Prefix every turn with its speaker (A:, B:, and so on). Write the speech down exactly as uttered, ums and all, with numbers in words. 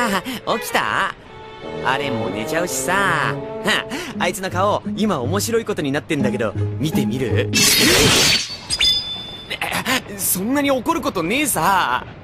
A: 起きた？あれもう寝ちゃうしさ。あいつの顔、今面白いことになってんだけど、見てみる？そんなに怒ることねえさ。